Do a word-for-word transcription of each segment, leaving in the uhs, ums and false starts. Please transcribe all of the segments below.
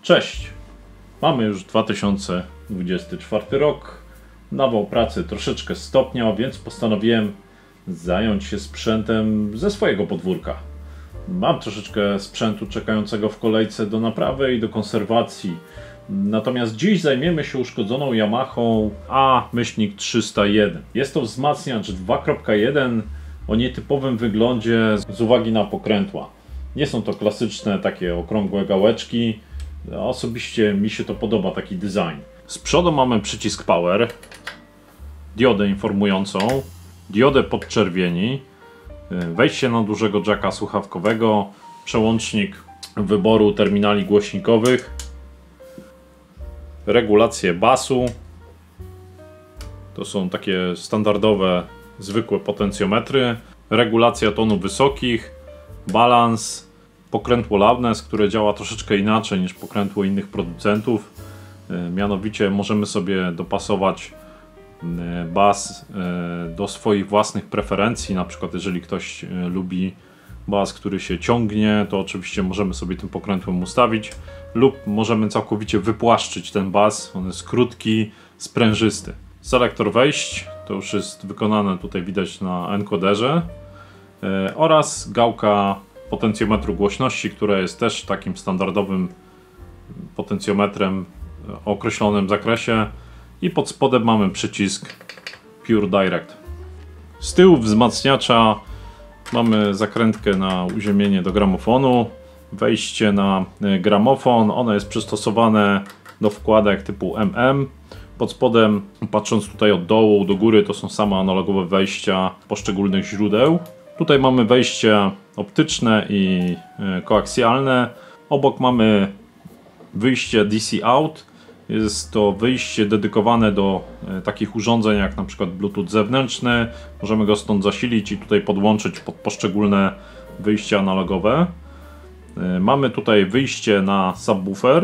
Cześć! Mamy już dwa tysiące dwudziesty czwarty rok. Nawał pracy troszeczkę stopniał, więc postanowiłem zająć się sprzętem ze swojego podwórka. Mam troszeczkę sprzętu czekającego w kolejce do naprawy i do konserwacji. Natomiast dziś zajmiemy się uszkodzoną Yamahą A trzysta jeden. Jest to wzmacniacz dwa kropka jeden o nietypowym wyglądzie z uwagi na pokrętła. Nie są to klasyczne takie okrągłe gałeczki. Osobiście mi się to podoba, taki design. Z przodu mamy przycisk power, diodę informującą, diodę podczerwieni, wejście na dużego jacka słuchawkowego, przełącznik wyboru terminali głośnikowych, regulację basu. To są takie standardowe, zwykłe potencjometry, regulacja tonu wysokich, balans, pokrętło loudness, które działa troszeczkę inaczej niż pokrętło innych producentów. Mianowicie możemy sobie dopasować bas do swoich własnych preferencji. Na przykład jeżeli ktoś lubi bas, który się ciągnie, to oczywiście możemy sobie tym pokrętłem ustawić, lub możemy całkowicie wypłaszczyć ten bas. On jest krótki, sprężysty. Selektor wejść to już jest wykonane, tutaj widać na encoderze, oraz gałka potencjometru głośności, która jest też takim standardowym potencjometrem o określonym zakresie, i pod spodem mamy przycisk Pure Direct. Z tyłu wzmacniacza mamy zakrętkę na uziemienie do gramofonu, wejście na gramofon, ono jest przystosowane do wkładek typu M M. Pod spodem, patrząc tutaj od dołu do góry, to są same analogowe wejścia poszczególnych źródeł. Tutaj mamy wejścia optyczne i koaksjalne. Obok mamy wyjście D C out. Jest to wyjście dedykowane do takich urządzeń jak na przykład Bluetooth zewnętrzny. Możemy go stąd zasilić i tutaj podłączyć pod poszczególne wyjścia analogowe. Mamy tutaj wyjście na subwoofer.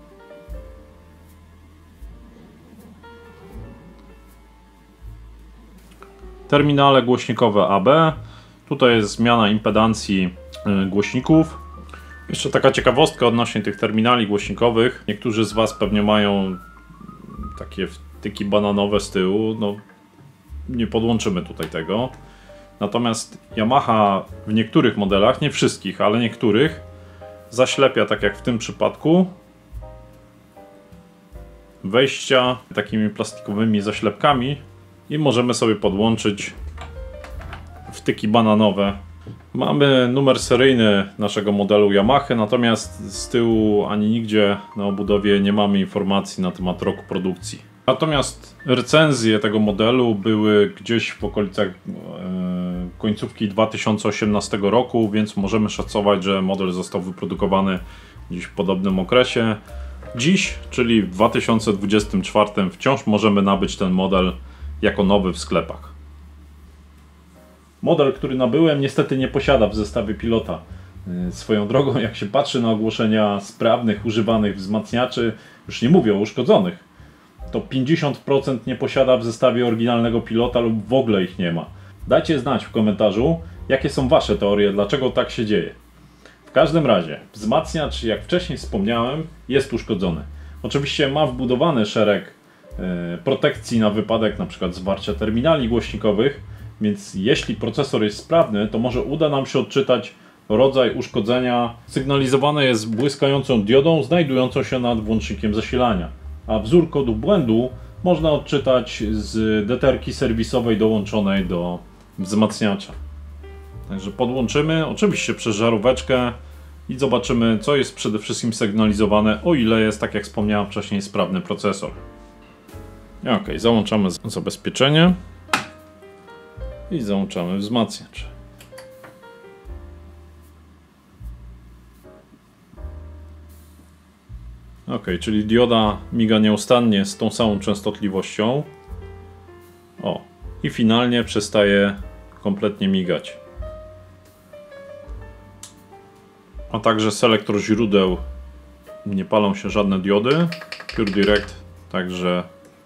Terminale głośnikowe A B. Tutaj jest zmiana impedancji głośników. Jeszcze taka ciekawostka odnośnie tych terminali głośnikowych. Niektórzy z Was pewnie mają takie wtyki bananowe z tyłu. No, nie podłączymy tutaj tego. Natomiast Yamaha w niektórych modelach, nie wszystkich, ale niektórych, zaślepia, tak jak w tym przypadku, wejścia takimi plastikowymi zaślepkami i możemy sobie podłączyć wtyki bananowe. Mamy numer seryjny naszego modelu Yamaha, natomiast z tyłu ani nigdzie na obudowie nie mamy informacji na temat roku produkcji. Natomiast recenzje tego modelu były gdzieś w okolicach e, końcówki dwa tysiące osiemnastego roku, więc możemy szacować, że model został wyprodukowany gdzieś w podobnym okresie. Dziś, czyli w dwa tysiące dwudziestym czwartym, wciąż możemy nabyć ten model jako nowy w sklepach. Model, który nabyłem, niestety nie posiada w zestawie pilota. Swoją drogą, jak się patrzy na ogłoszenia sprawnych, używanych wzmacniaczy, już nie mówię o uszkodzonych, to pięćdziesiąt procent nie posiada w zestawie oryginalnego pilota lub w ogóle ich nie ma. Dajcie znać w komentarzu, jakie są Wasze teorie, dlaczego tak się dzieje. W każdym razie, wzmacniacz, jak wcześniej wspomniałem, jest uszkodzony. Oczywiście ma wbudowany szereg e, protekcji na wypadek np. zwarcia terminali głośnikowych, więc jeśli procesor jest sprawny, to może uda nam się odczytać rodzaj uszkodzenia. Sygnalizowane jest błyskającą diodą znajdującą się nad włącznikiem zasilania, a wzór kodu błędu można odczytać z deterki serwisowej dołączonej do wzmacniacza. Także podłączymy, oczywiście przez żaróweczkę, i zobaczymy, co jest przede wszystkim sygnalizowane, o ile jest, tak jak wspomniałem wcześniej, sprawny procesor. Ok, załączamy zabezpieczenie i załączamy wzmacniacz. Ok, czyli dioda miga nieustannie z tą samą częstotliwością. O, i finalnie przestaje kompletnie migać. A także selektor źródeł, nie palą się żadne diody. Pure Direct także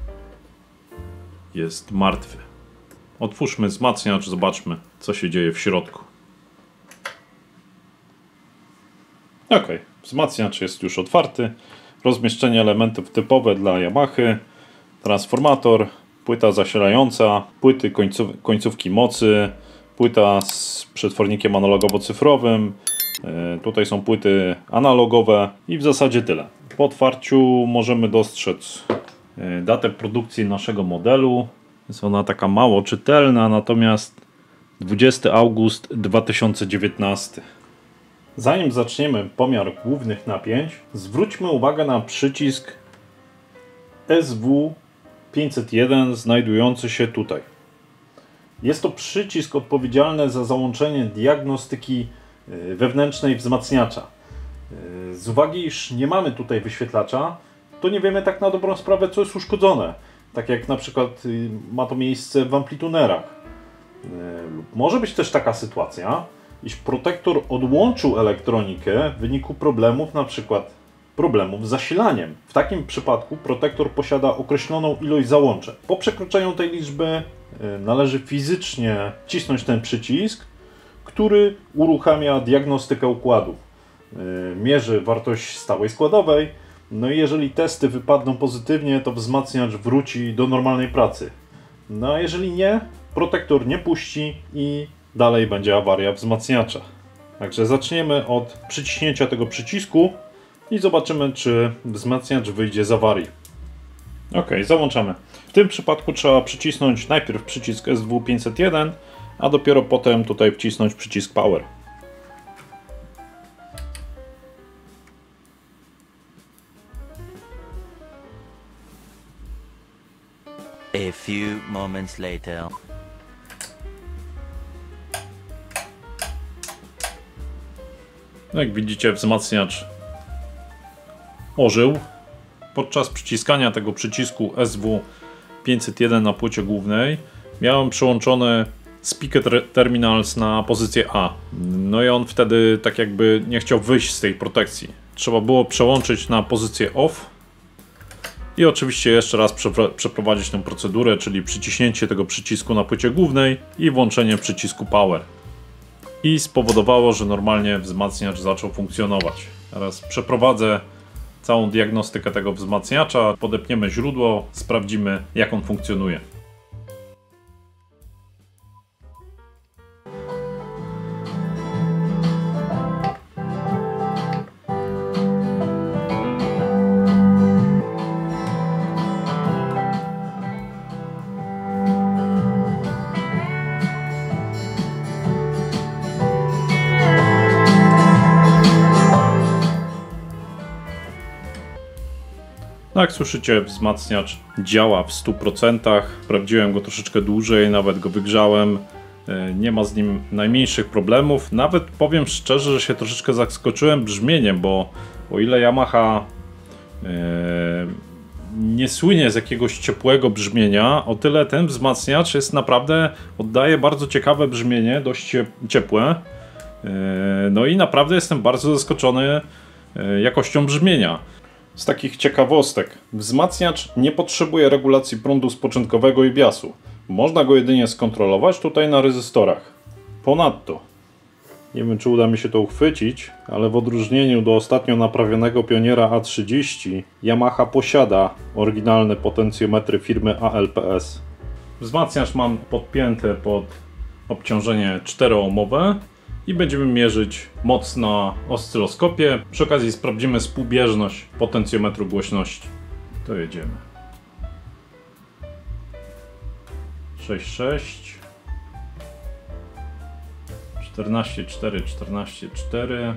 jest martwy. Otwórzmy wzmacniacz, zobaczmy, co się dzieje w środku. Ok, wzmacniacz jest już otwarty. rozmieszczenie elementów typowe dla Yamahy, transformator, płyta zasilająca, płyty końców, końcówki mocy, płyta z przetwornikiem analogowo-cyfrowym, yy, tutaj są płyty analogowe i w zasadzie tyle. Po otwarciu możemy dostrzec yy, datę produkcji naszego modelu. Jest ona taka mało czytelna, natomiast dwudziesty august dwa tysiące dziewiętnasty. Zanim zaczniemy pomiar głównych napięć, zwróćmy uwagę na przycisk S W pięćset jeden znajdujący się tutaj. Jest to przycisk odpowiedzialny za załączenie diagnostyki wewnętrznej wzmacniacza. Z uwagi, iż nie mamy tutaj wyświetlacza, to nie wiemy tak na dobrą sprawę, co jest uszkodzone. Tak jak na przykład ma to miejsce w amplitunerach. Może być też taka sytuacja, iż protektor odłączył elektronikę w wyniku problemów, na przykład problemów z zasilaniem. W takim przypadku protektor posiada określoną ilość załączeń. Po przekroczeniu tej liczby należy fizycznie wcisnąć ten przycisk, który uruchamia diagnostykę układu. Mierzy wartość stałej składowej, no i jeżeli testy wypadną pozytywnie, to wzmacniacz wróci do normalnej pracy. No a jeżeli nie, protektor nie puści i dalej będzie awaria wzmacniacza. Także zaczniemy od przyciśnięcia tego przycisku i zobaczymy, czy wzmacniacz wyjdzie z awarii. Ok, załączamy. W tym przypadku trzeba przycisnąć najpierw przycisk S W pięćset jeden, a dopiero potem tutaj wcisnąć przycisk Power. A few moments later. Jak widzicie, wzmacniacz ożył. Podczas przyciskania tego przycisku S W pięćset jeden na płycie głównej miałem przełączony Speaker Terminals na pozycję A. No i on wtedy tak jakby nie chciał wyjść z tej protekcji. Trzeba było przełączyć na pozycję Off i oczywiście jeszcze raz przeprowadzić tę procedurę, czyli przyciśnięcie tego przycisku na płycie głównej i włączenie przycisku Power. I spowodowało, że normalnie wzmacniacz zaczął funkcjonować. Teraz przeprowadzę całą diagnostykę tego wzmacniacza, podepniemy źródło, sprawdzimy, jak on funkcjonuje. No jak słyszycie, wzmacniacz działa w stu procentach. Sprawdziłem go troszeczkę dłużej, nawet go wygrzałem. Nie ma z nim najmniejszych problemów. Nawet powiem szczerze, że się troszeczkę zaskoczyłem brzmieniem, bo o ile Yamaha yy, nie słynie z jakiegoś ciepłego brzmienia, o tyle ten wzmacniacz jest naprawdę, oddaje bardzo ciekawe brzmienie, dość ciepłe. Yy, no i naprawdę jestem bardzo zaskoczony yy, jakością brzmienia. Z takich ciekawostek, wzmacniacz nie potrzebuje regulacji prądu spoczynkowego i biasu. Można go jedynie skontrolować tutaj na rezystorach. Ponadto, nie wiem czy uda mi się to uchwycić, ale w odróżnieniu do ostatnio naprawionego Pioniera A trzydzieści, Yamaha posiada oryginalne potencjometry firmy A L P S. Wzmacniacz mam podpięty pod obciążenie czteroohmowe i będziemy mierzyć moc na oscyloskopie. Przy okazji sprawdzimy współbieżność potencjometru głośności. To jedziemy. sześć sześć, czternaście cztery, czternaście cztery.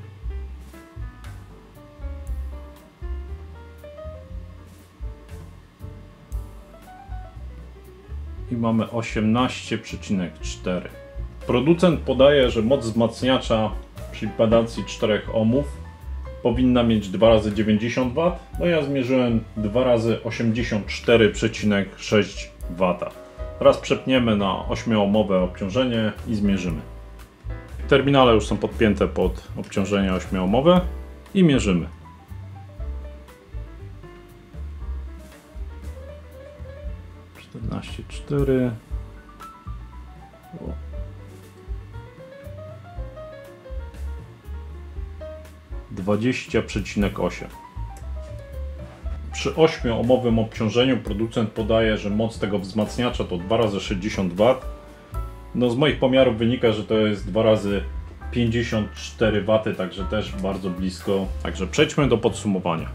I mamy osiemnaście przecinek cztery. Producent podaje, że moc wzmacniacza przy impedancji czterech ohmów powinna mieć dwa razy dziewięćdziesiąt watów. No ja zmierzyłem dwa razy osiemdziesiąt cztery przecinek sześć wata. Teraz przepniemy na ośmioohmowe obciążenie i zmierzymy. Terminale już są podpięte pod obciążenie ośmioohmowe i mierzymy. czternaście cztery. dwadzieścia przecinek osiem. Przy ośmioohmowym obciążeniu producent podaje, że moc tego wzmacniacza to dwa razy sześćdziesiąt watów. No z moich pomiarów wynika, że to jest dwa razy pięćdziesiąt cztery waty, także też bardzo blisko. Także przejdźmy do podsumowania.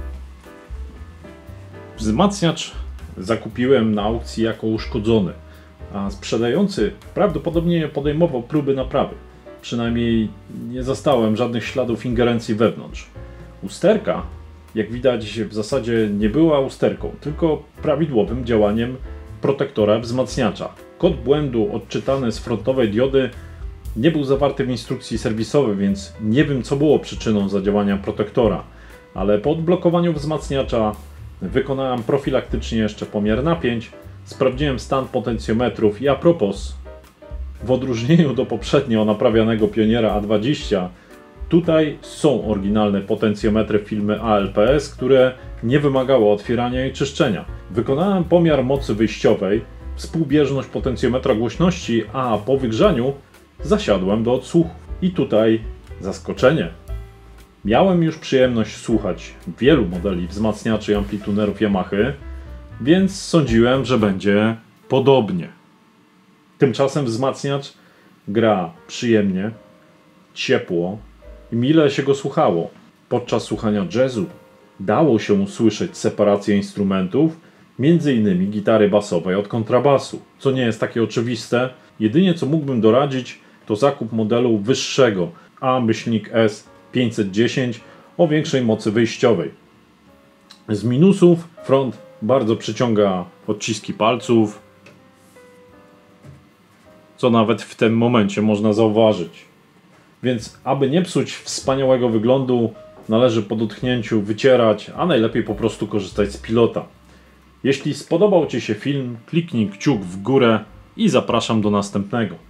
Wzmacniacz zakupiłem na aukcji jako uszkodzony, a sprzedający prawdopodobnie nie podejmował próby naprawy. Przynajmniej nie zastałem żadnych śladów ingerencji wewnątrz. Usterka, jak widać, w zasadzie nie była usterką, tylko prawidłowym działaniem protektora wzmacniacza. Kod błędu odczytany z frontowej diody nie był zawarty w instrukcji serwisowej, więc nie wiem, co było przyczyną zadziałania protektora, ale po odblokowaniu wzmacniacza wykonałem profilaktycznie jeszcze pomiar napięć, sprawdziłem stan potencjometrów i a propos, w odróżnieniu do poprzednio naprawianego Pioniera A dwadzieścia, tutaj są oryginalne potencjometry firmy A L P S, które nie wymagały otwierania i czyszczenia. Wykonałem pomiar mocy wyjściowej, współbieżność potencjometra głośności, a po wygrzaniu zasiadłem do odsłuchu. I tutaj zaskoczenie. Miałem już przyjemność słuchać wielu modeli wzmacniaczy i amplitunerów Yamahy, więc sądziłem, że będzie podobnie. Tymczasem wzmacniacz gra przyjemnie, ciepło i mile się go słuchało. Podczas słuchania jazzu dało się usłyszeć separację instrumentów, między innymi gitary basowej od kontrabasu, co nie jest takie oczywiste. Jedynie co mógłbym doradzić, to zakup modelu wyższego A S pięćset dziesięć o większej mocy wyjściowej. Z minusów front bardzo przyciąga odciski palców, co nawet w tym momencie można zauważyć. Więc aby nie psuć wspaniałego wyglądu, należy po dotknięciu wycierać, a najlepiej po prostu korzystać z pilota. Jeśli spodobał Ci się film, kliknij kciuk w górę i zapraszam do następnego.